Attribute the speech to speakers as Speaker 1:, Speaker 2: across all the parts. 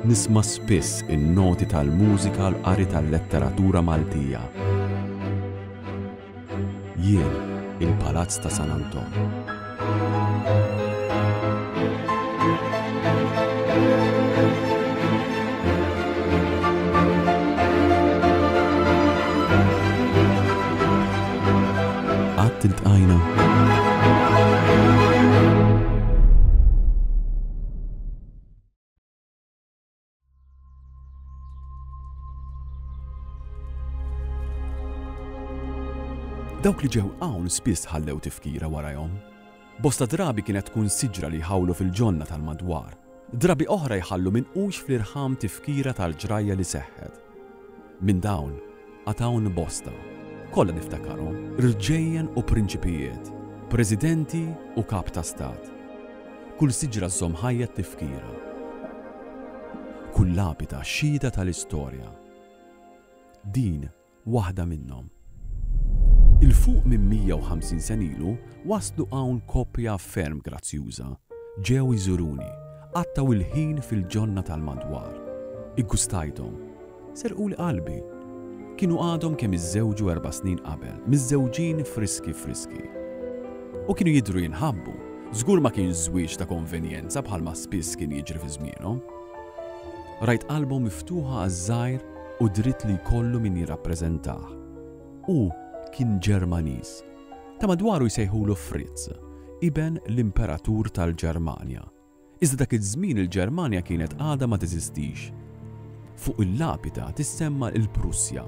Speaker 1: nisma' spiss in-noti tal-mużika l-qari tal-letteratura Maltija. Jien il-Palazz ta' San Anton. Qatt iltqajna. Dawk li ġew hawn spiss ħallew tifkira warahom. Bosta drabi kienet tkun siġra li jħawlu fil-ġonna tal-madwar. Drabi oħra jħallu minqux fl-irħam tifkira tal-ġrajja li seħħet. Minn dawn għatawn bosta. Kollha niftakarhom, irġejjen u prinċipijiet, presidenti u kap ta' stat. Kull siġra żomm ħajja tifkira. Kull lapita xhieda tal-istorja. Din waħda minnhom. Il-fuq minn 150 sen ilu waslu hawn koppja ferm grazzjuża. Ġew iżuruni, qattaw il-ħin fil-ġonna tal-madwar. Iggustajthom, serquli qalbi. Kienu għadhom kemm iżżewġu 4 snin qabel, miżżewġin friski. U kienu jidhru jinħabbu, żgur ma kien żwieġ ta' konvenjenza bħalma spiss kien jiġri fi żmienhom. Rajt qalbhom miftuħa għaż-żgħir u dritt li jkollu min jirrappreżentah. U kien Ġermaniż. Ta' madwaru jsejħulu Fritz, iben l-imperatur tal-Ġermanja. Iżda dak iż-żmien il-Ġermanja kienet għadha ma teżistix. Fuq il-lapita tissemma l-Prussja,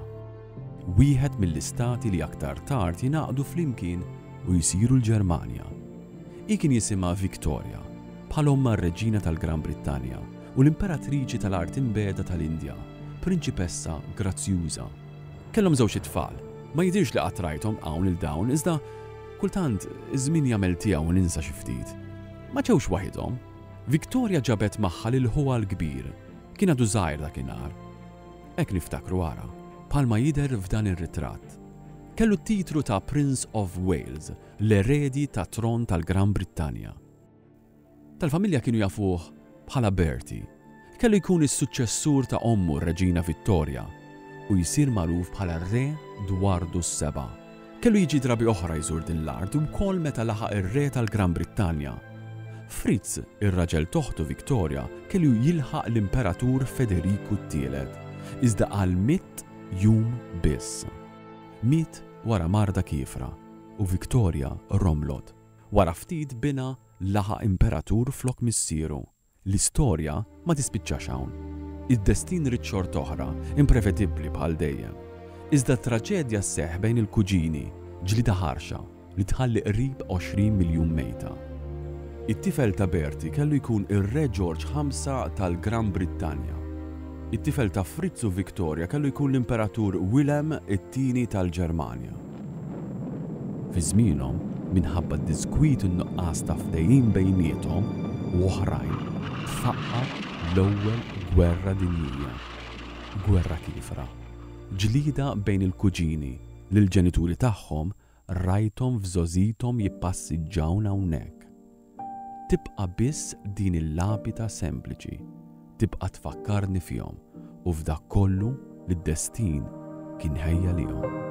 Speaker 1: wieħed mill-istati li aktar tard jingħaqdu flimkien u jsiru l-Ġermanja. Hi kien jisimha Victoria, bħal omma r-reġina tal-Gran Brittanja u l-imperatriċi tal-art imbeda tal-Indja, prinċipessa grazzjuża. Kellhom żewġ tfal. Ma jidirx li qatt rajthom hawn il-dawn, iżda kultant iż-żmien jagħmel tiegħu ninsa xi ftit. Ma ġewx waħedhom. Victoria ġabet magħha lil ħuha l-kbir. Kien għadu żgħir dakinhar. Hekk niftakru wara, bħalma jidher f'dan ir-ritratt. Kellu t-titlu ta' Prince of Wales, l-eredi ta' tron tal-Gran Brittanja. Tal-familja kienu jafuh bħala Bertie. Kellu jkun is-suċċessur ta' ommu r-Reġina Vittoria u jsir magħruf bħala Re Edwardu s-7. Kellu jiġi drabi oħra jżur din l-art u wkoll meta laħaq ir-Re tal-Gran Brittanja. Fritz, ir-raġel toħtu Victoria, kellu jilħaq l-Imperatur Federiku t-tielet, iżda għal 100 jum biss. 100 wara marda kifra u Victoria romlod. Wara ftit bina laħaq imperatur flok missieru. L-istorja ma tispiċċax hawn. Id-destin rid xorta oħra, imprevedibbli bħal dejjem. Iżda t-traġedja sseħħ bejn il-kuġini, ġlieda ħarxa li tħalli qrib 20 miljun mejta. It-tifel ta' Bertie kellu jkun ir-Re George V tal-Gran Brittanja. It-tifel ta' Fritz u Victoria kellu jkun l-Imperatur Wilhelm it-tieni tal-Ġermanja. Fi żmienhom, minħabba d-diskwit u n-nuqqas ta' ftehim bejniethom u oħrajn, tfaqqa l-ewwel gwerra dinjija. Gwerra kifra. Ġlieda bejn il-kuġini li l-ġenituri tagħhom rajthom f'żożithom jippassiġġawn hawnhekk. Tibqa' biss din il-lapita sempliċi, tibqa' tfakkarni fihom u f'dak kollu li d-destin kien ħejja lihom.